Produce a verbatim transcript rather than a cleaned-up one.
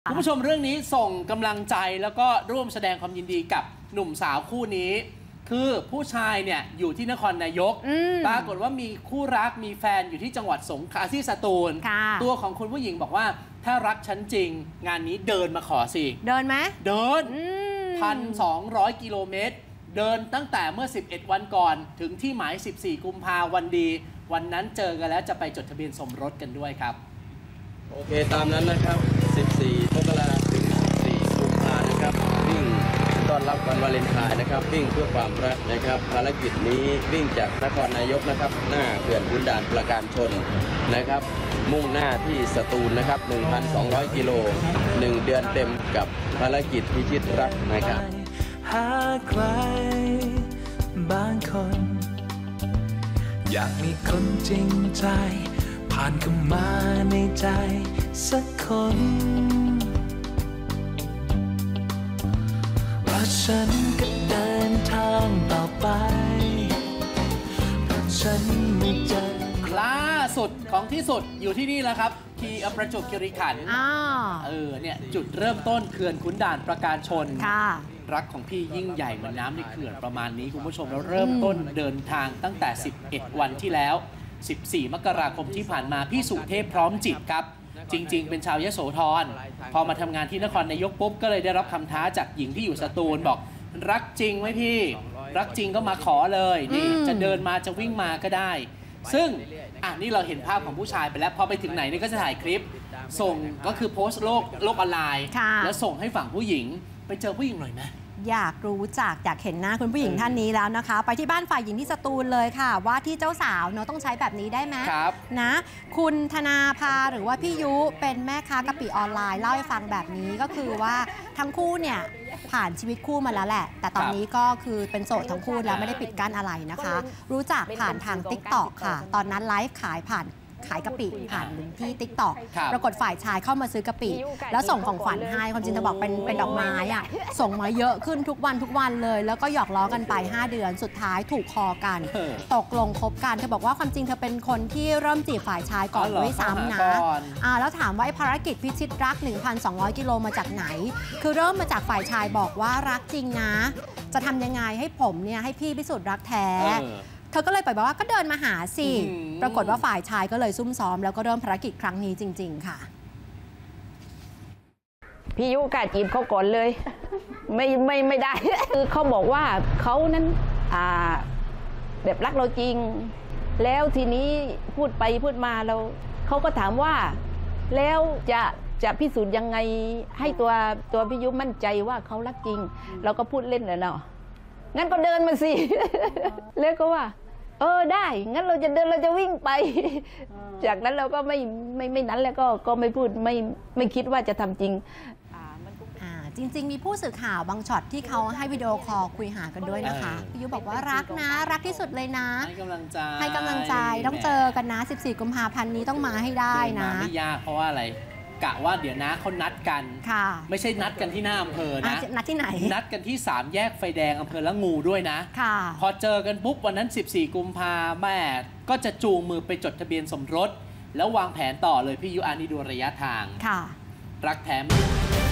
คุณผู้ชมเรื่องนี้ส่งกำลังใจแล้วก็ร่วมแสดงความยินดีกับหนุ่มสาวคู่นี้ คือผู้ชายเนี่ยอยู่ที่นครนายกปรากฏว่ามีคู่รักมีแฟนอยู่ที่จังหวัดสงขลาที่สตูลตัวของคุณผู้หญิงบอกว่าถ้ารักฉันจริงงานนี้เดินมาขอสิเดินไหมเดินพันสองร้อยกิโลเมตรเดินตั้งแต่เมื่อสิบเอ็ดวันก่อนถึงที่หมายสิบสี่กุมภาพันธ์วันดีวันนั้นเจอกันแล้วจะไปจดทะเบียนสมรสกันด้วยครับโอเคตามนั้นนะครับสิบสี่มกราคมถึงสิบสี่กุมภาพันธ์นะครับวิ่งต้อนรับวันวาเลนไทน์นะครับวิ่งเพื่อความรักนะครับภารกิจนี้วิ่งจากนครนายกนะครับหน้าเขื่อนขุนด่านประการชนนะครับมุ่งหน้าที่สตูลนะครับ หนึ่งพันสองร้อย กิโลหนึ่งเดือนเต็มกับภารกิจพิชิตรักนะครับหาใครบางคนอยากมีคนจริงใจผ่านเข้ามาในใจสักคนว่าฉันก็เดินทางต่อไปเพราะฉันไม่เจอล่าสุดของที่สุดอยู่ที่นี่แล้วครับที่ประจวบคีรีขันธ์เออเนี่ยจุดเริ่มต้นเขื่อนขุนด่านประการชนรักของพี่ยิ่งใหญ่เหมือนน้ำในเขื่อนประมาณนี้คุณผู้ชมแล้วเริ่มต้นเดินทางตั้งแต่สิบเอ็ดวันที่แล้วสิบสี่มกราคมที่ผ่านมาพี่สุเทพพร้อมจิตครับจริงๆเป็นชาวยโสธรพอมาทำงานที่นครนายกปุ๊บก็เลยได้รับคำท้าจากหญิงที่อยู่สตูลบอกรักจริงไหมพี่รักจริงก็มาขอเลยนี่จะเดินมาจะวิ่งมาก็ได้ซึ่งอ่ะนี่เราเห็นภาพของผู้ชายไปแล้วพอไปถึงไหนนี่ก็จะถ่ายคลิปส่งก็คือโพสต์โลกโลกออนไลน์แล้วส่งให้ฝั่งผู้หญิงไปเจอผู้หญิงหน่อยไหมอยากรู้จักอยากเห็นหน้าคุณผู้หญิงท่านนี้แล้วนะคะไปที่บ้านฝ่ายหญิงที่สตูลเลยค่ะว่าที่เจ้าสาวเนาะต้องใช้แบบนี้ได้ไหมนะคุณธนาภาหรือว่าพี่ยุเป็นแม่ค้ากะปิออนไลน์เล่าให้ฟังแบบนี้ก็คือว่าทั้งคู่เนี่ยผ่านชีวิตคู่มาแล้วแหละแต่ตอนนี้ก็คือเป็นโสดทั้งคู่แล้วไม่ได้ปิดกั้นอะไรนะคะรู้จักผ่านทาง ติ๊กต็อก ค่ะตอนนั้นไลฟ์ขายผ่านขายกะปิผ่านที่ ติ๊กต็อก ปรากฏฝ่ายชายเข้ามาซื้อกะปิแล้วส่งของขวัญให้ความจริงจะบอกเป็นเป็นดอกไม้อะส่งมาเยอะขึ้นทุกวันทุกวันเลยแล้วก็หยอกล้อกันไปห้าเดือนสุดท้ายถูกคอกันตกลงคบกันเธอบอกว่าความจริงเธอเป็นคนที่เริ่มจีบฝ่ายชายก่อนด้วยซ้ำนะแล้วถามว่าภารกิจพิชิตรัก หนึ่งพันสองร้อย กิโลมาจากไหนคือเริ่มมาจากฝ่ายชายบอกว่ารักจริงนะจะทำยังไงให้ผมเนี่ยให้พี่พิสูจน์รักแท้เธอก็เลยไปบอกว่าก็เดินมาหาสิปรากฏว่าฝ่ายชายก็เลยซุ่มซ้อมแล้วก็เริ่มภารกิจครั้งนี้จริงๆค่ะพี่ยุกะจีบเขาก่อนเลยไม่ไม่ไม่ได้คือเขาบอกว่าเขานั้นอ่าแบบรักเราจริงแล้วทีนี้พูดไปพูดมาเราเขาก็ถามว่าแล้วจะจะพิสูจน์ยังไงให้ตัวตัวพี่ยุมั่นใจว่าเขารักจริงเราก็พูดเล่นเลยเนาะงั้นก็เดินมาสิแล้วก็ว่าเออได้งั้นเราจะเดินเราจะวิ่งไปจากนั้นเราก็ไม่ไม่ไม่นั้นแล้วก็ก็ไม่พูดไม่ไม่คิดว่าจะทำจริงจริงๆมีผู้สื่อข่าวบางช็อตที่เขาให้วิดีโอคอลคุยหากันด้วยนะคะพี่ยุบอกว่ารักนะรักที่สุดเลยนะให้กำลังใจให้กำลังใจต้องเจอกันนะสิบสี่กุมภาพันธ์นี้ต้องมาให้ได้นะไม่ยากเพราะว่าอะไรกะว่าเดี๋ยวนะเขานัดกันไม่ใช่นัดกันที่หน้าอำเภอนะนัดที่ไหนนัดกันที่สามแยกไฟแดงอำเภอละงูด้วยนะพอเจอกันปุ๊บวันนั้นสิบสี่กุมภาแม่ก็จะจูงมือไปจดทะเบียนสมรสแล้ววางแผนต่อเลยพี่ยุอานี่ดูระยะทางรักแท้